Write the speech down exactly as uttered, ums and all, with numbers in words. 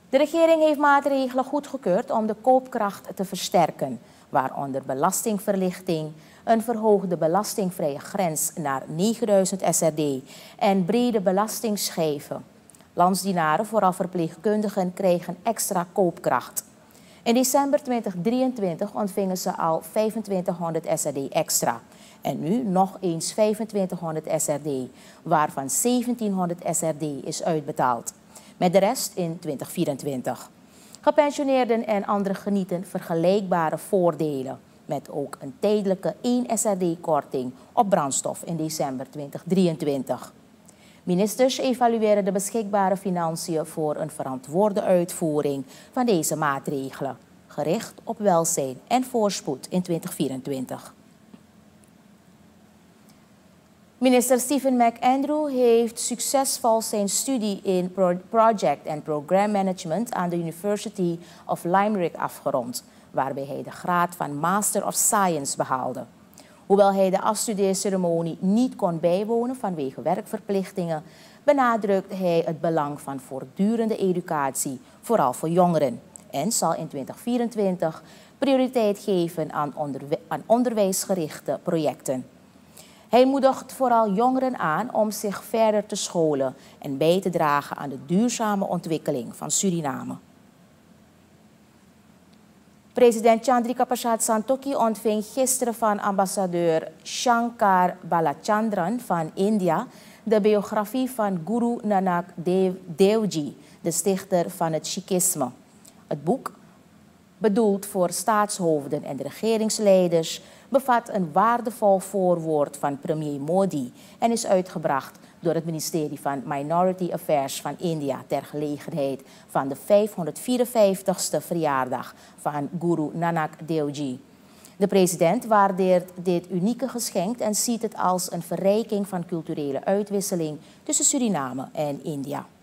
De regering heeft maatregelen goedgekeurd om de koopkracht te versterken, waaronder belastingverlichting, een verhoogde belastingvrije grens naar negenduizend S R D en brede belastingsschijven. Landsdienaren, vooral verpleegkundigen, kregen extra koopkracht. In december tweeduizend drieëntwintig ontvingen ze al vijfentwintighonderd S R D extra. En nu nog eens vijfentwintighonderd S R D, waarvan zeventienhonderd S R D is uitbetaald. Met de rest in tweeduizend vierentwintig. Gepensioneerden en anderen genieten vergelijkbare voordelen, met ook een tijdelijke één S R D-korting op brandstof in december tweeduizend drieëntwintig. Ministers evalueren de beschikbare financiën voor een verantwoorde uitvoering van deze maatregelen, gericht op welzijn en voorspoed in tweeduizend vierentwintig. Minister Stephen McAndrew heeft succesvol zijn studie in Project and Program Management aan de University of Limerick afgerond, waarbij hij de graad van Master of Science behaalde. Hoewel hij de afstudeerceremonie niet kon bijwonen vanwege werkverplichtingen, benadrukt hij het belang van voortdurende educatie, vooral voor jongeren, en zal in tweeduizend vierentwintig prioriteit geven aan, onderwi- aan onderwijsgerichte projecten. Hij moedigt vooral jongeren aan om zich verder te scholen en bij te dragen aan de duurzame ontwikkeling van Suriname. President Chandrika Prasad Santokhi ontving gisteren van ambassadeur Shankar Balachandran van India de biografie van Guru Nanak Dev, Devji, de stichter van het Sikhisme. Het boek, bedoeld voor staatshoofden en regeringsleiders, bevat een waardevol voorwoord van premier Modi en is uitgebracht door het ministerie van Minority Affairs van India ter gelegenheid van de vijfhonderdvierenvijftigste verjaardag van Guru Nanak Devji. De president waardeert dit unieke geschenk en ziet het als een verrijking van culturele uitwisseling tussen Suriname en India.